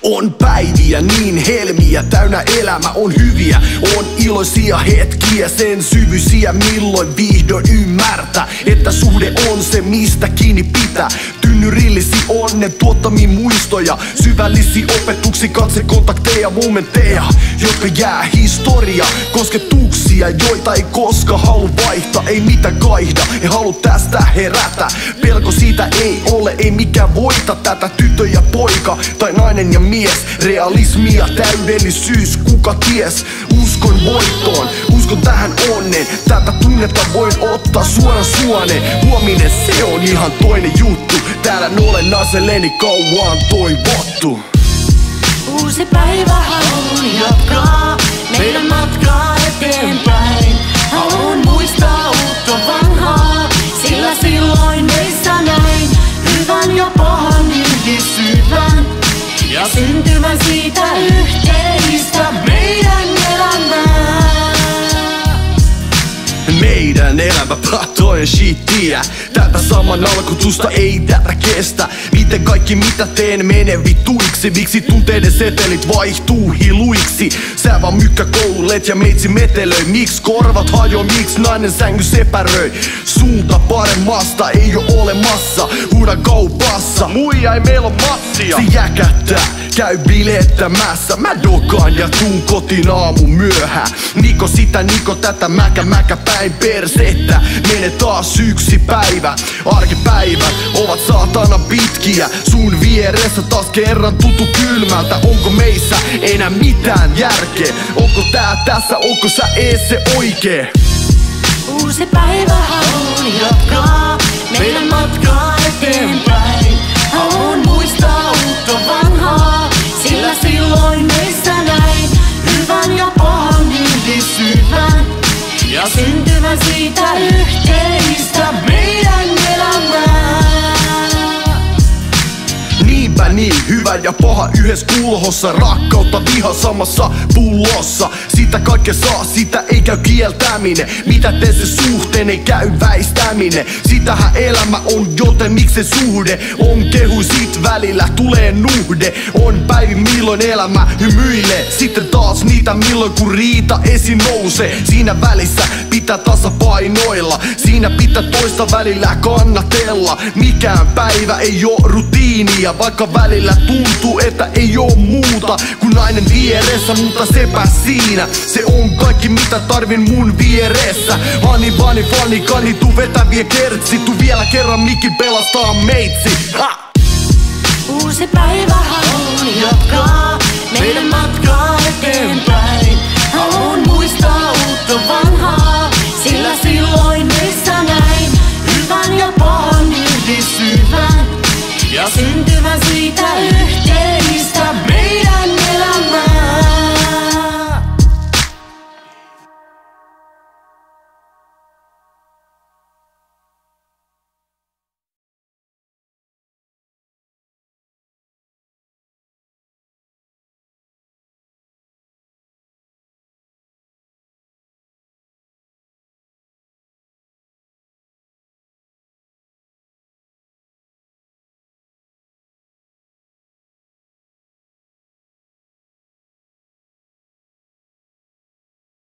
On päiviä niin helmiä, täynnä elämä on hyviä. On iloisia hetkiä, sen syvyisiä, milloin vihdoin ymmärtää, että suhde on se, mistä kiinni pitää. Tynnyrillisi onnen tuottamia muistoja, syvällisiä opetuksia, katsekontakteja, momentteja, jotka jää historia. Kosketuksia, joita ei koska halu vaihtaa, ei mitään kaihda, ei halu tästä herätä. Pelko siitä ei ole, ei mikään voita tätä. Tyttö ja poika, tai nainen ja mies, realismia, täydellisyys, kuka ties. Uskon voittoon, uskon tähän onnen. Tätä tunnetta voin ottaa suoraan suoneen. Huominen se on ihan toinen juttu. Täällä olennaiselleni kauan toivottu. Uusi päivä haluun jatkaa meidän matkaa eteenpäin. Haluun muistaa uutta vanhaa, sillä silloin meissä näin hyvän ja pahan yhdistyvän ja syntymän siitä yhteistä meidän elämää. Meidän elämä toinen shittiä. Tätä saman alkutusta ei tätä kestä. Miten kaikki mitä teen menee vituiksi? Miksi tunteiden setelit vaihtuu hiluiksi? Sä vaan mykkäkoulet ja meitsi metelöi. Miks korvat hajoo, miks nainen sängy sepäröi? Suunta paremmasta ei oo olemassa. Huudan kaupassa, muija ei meillä on massia. Se jäkättää, käy bilettämässä. Mä dokaan ja tuun kotiin aamu myöhään. Niko sitä, niko tätä, mäkä päin persettä. Mene taas yksi päivä. Arkipäivät ovat saatana pitkiä. Sun vieressä taas kerran tuntuu kylmältä. Onko meissä enää mitään järkeä? Onko tää tässä, onko sä ees se oikee? Uusi päivä haluun jatkaa meidän matkaa eteenpäin. Haluun muistaa uutta vanhaa, sillä silloin meissä näin hyvän ja pahan yhdistyvän ja syntymän siitä yhteistä meidän elämää. Niinpä niin, hyvä ja paha yhdessä kulhossa. Rakkautta, viha samassa pullossa. Sitä kaikkea saa, sitä ei käy kieltäminen. Mitä tee se suhteen, ei käy väistäminen. Sitähän elämä on, joten miksi se suhde on kehu, sit välillä tulee nuhde. On päivi milloin elämä hymyilee, sitten taas niitä milloin kun riita esiin nousee. Siinä välissä pitää tasapainoilla, siinä pitää toista välillä kannatella. Mikään päivä ei oo rutiinia, vaikka välillä tuntuu, että ei oo muuta kuin nainen vieressä, mutta sepä siinä. Se on kaikki mitä tarvin mun vieressä. Hani vani fani kani, tuu vetäviä kertsi. Tuu vielä kerran mikin pelastaa meitsi. Ha! Uusi päivä haluun jatkaa meidän matkaa eteenpäin. Haluun muistaa uutta vanhaa, sillä silloin meissä näin hyvän ja pahan yhdistyvän ja syntymän siitä yhteistä meidän